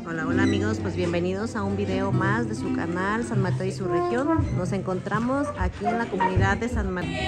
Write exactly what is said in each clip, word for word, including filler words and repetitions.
Hola, hola amigos, pues bienvenidos a un video más de su canal San Mateo y su región. Nos encontramos aquí en la comunidad de San Mateo.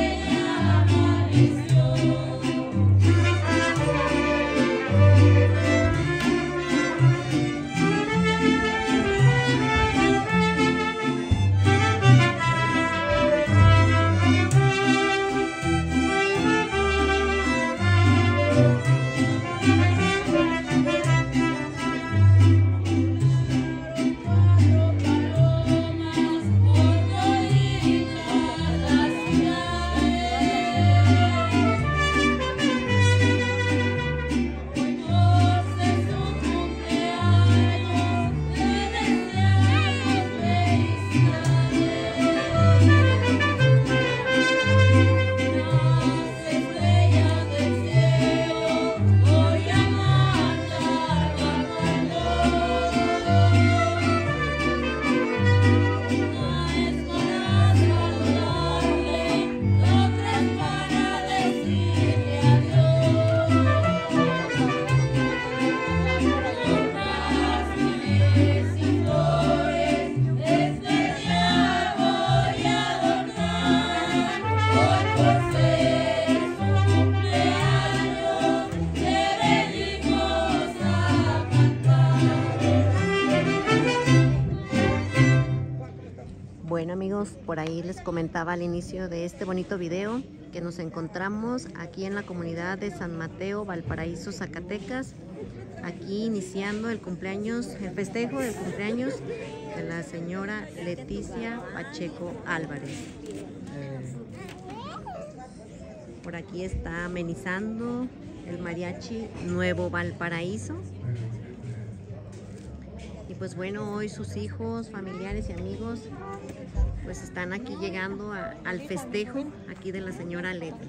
Bueno amigos, por ahí les comentaba al inicio de este bonito video que nos encontramos aquí en la comunidad de San Mateo, Valparaíso, Zacatecas, aquí iniciando el cumpleaños, el festejo del cumpleaños de la señora Leticia Pacheco Álvarez. Por aquí está amenizando el mariachi Nuevo Valparaíso. Y pues bueno, hoy sus hijos, familiares y amigos pues están aquí llegando a, al festejo aquí de la señora Leti.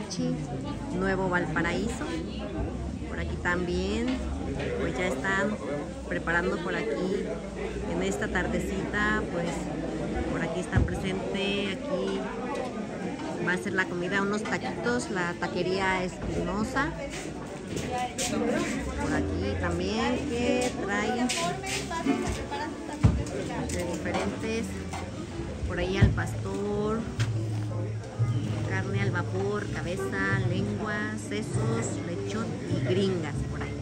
Mariachi Nuevo Valparaíso. Por aquí también, pues ya están preparando por aquí en esta tardecita, pues por aquí están presentes, aquí va a ser la comida, unos taquitos, la taquería Espinosa. Por aquí también que traen de diferentes, por ahí al pastor, carne al vapor, cabeza, lengua, sesos, lechón y gringas por ahí.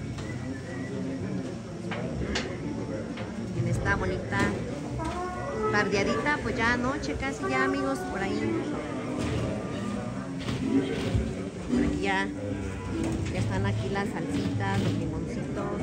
En esta bonita tardeadita, pues ya anoche casi ya, amigos, por ahí. Por aquí ya, ya están aquí las salsitas, los limoncitos.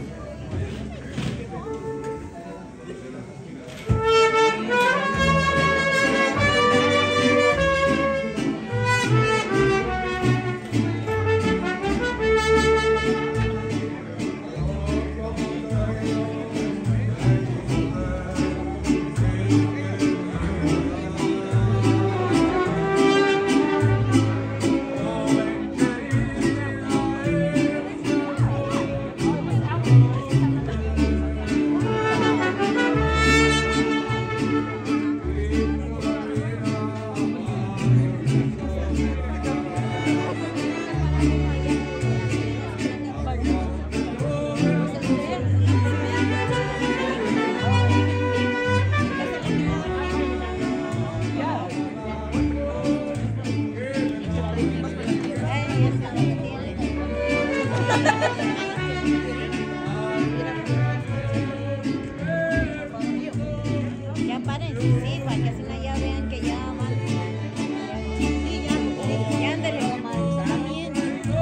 Ya paren, sí, para que así no ya vean que ya van. Sí, ya, ya ándale. También.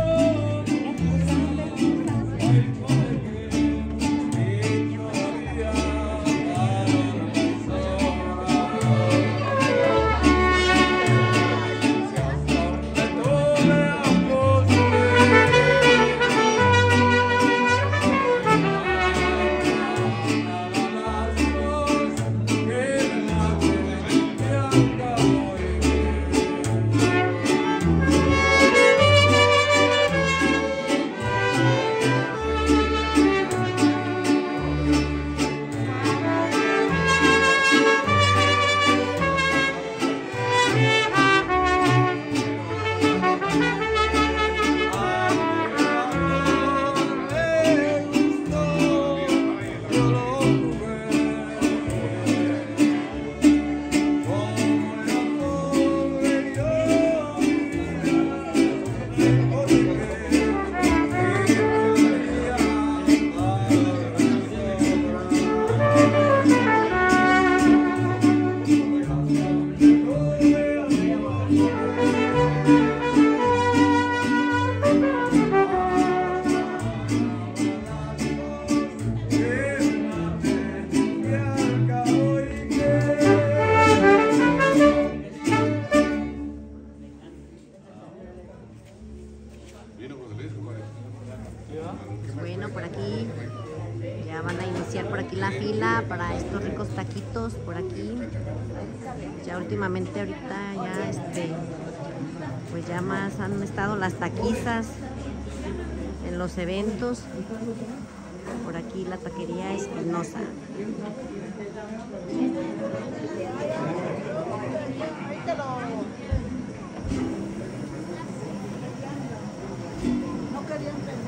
Bueno, por aquí ya van a iniciar por aquí la fila para estos ricos taquitos por aquí. Ya últimamente ahorita ya este pues ya más han estado las taquizas en los eventos. Por aquí la taquería Espinosa. No querían venir.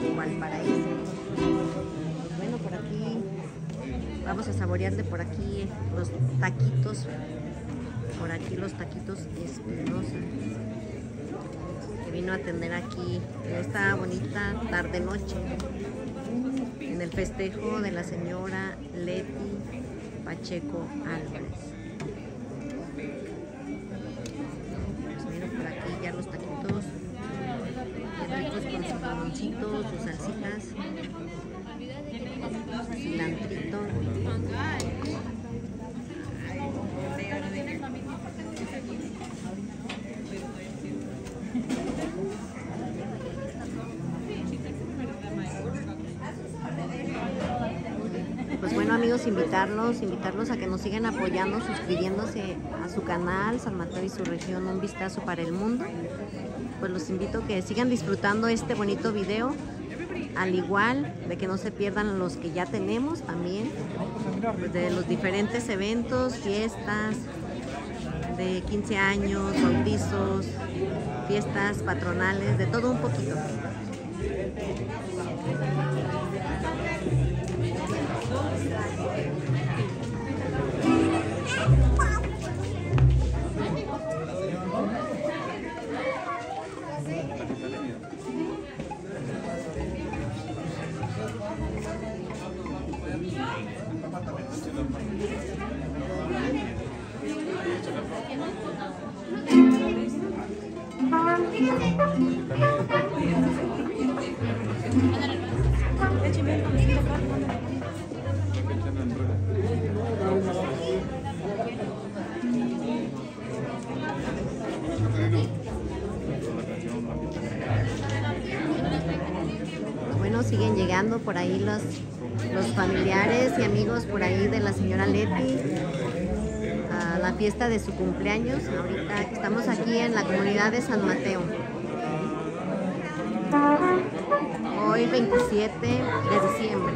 Valparaíso. Bueno, por aquí vamos a saborear de por aquí los taquitos. Por aquí los taquitos Espinosa, que vino a atender aquí en esta bonita tarde-noche en el festejo de la señora Leti Pacheco Álvarez. Pues miren por aquí ya los taquitos, qué ricos con sus limoncitos, sus salsitas, cilantrito. Pues bueno, amigos, invitarlos, invitarlos a que nos sigan apoyando, suscribiéndose a su canal San Mateo y su región, un vistazo para el mundo. Pues los invito a que sigan disfrutando este bonito video, al igual de que no se pierdan los que ya tenemos también, pues de los diferentes eventos, fiestas de quince años, bautizos, fiestas patronales, de todo un poquito. Bueno, siguen llegando por ahí los, los familiares y amigos por ahí de la señora Leti a la fiesta de su cumpleaños. Ahorita estamos aquí en la comunidad de San Mateo. Hoy veintisiete de diciembre.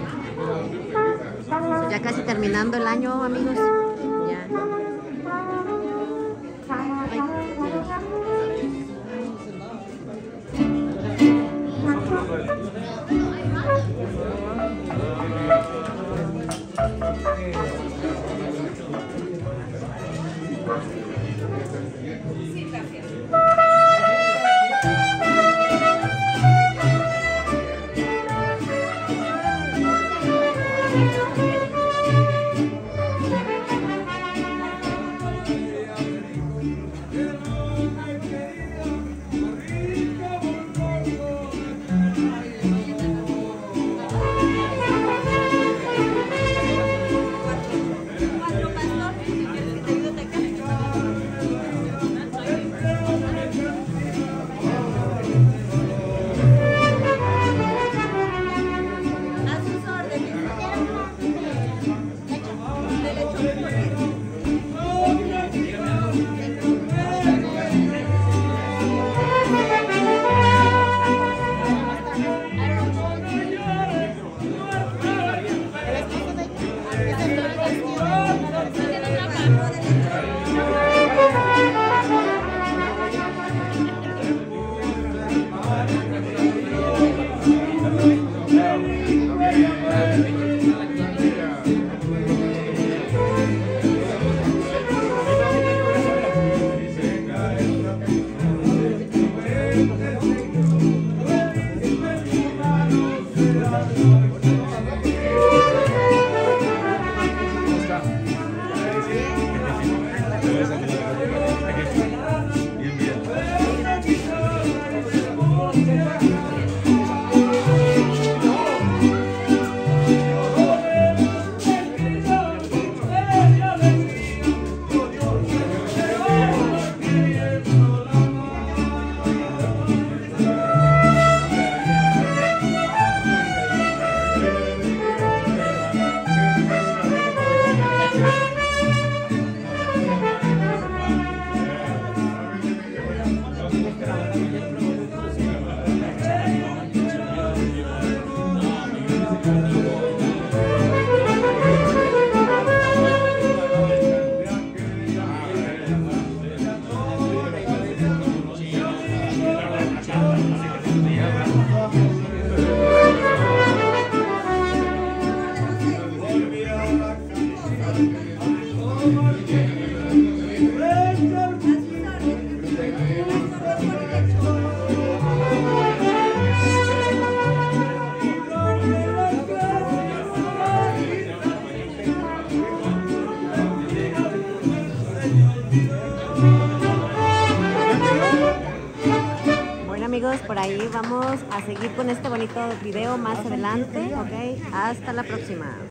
Ya casi terminando el año, amigos. Ya. Ay. Vamos a seguir con este bonito video más adelante, ¿ok? Hasta la próxima.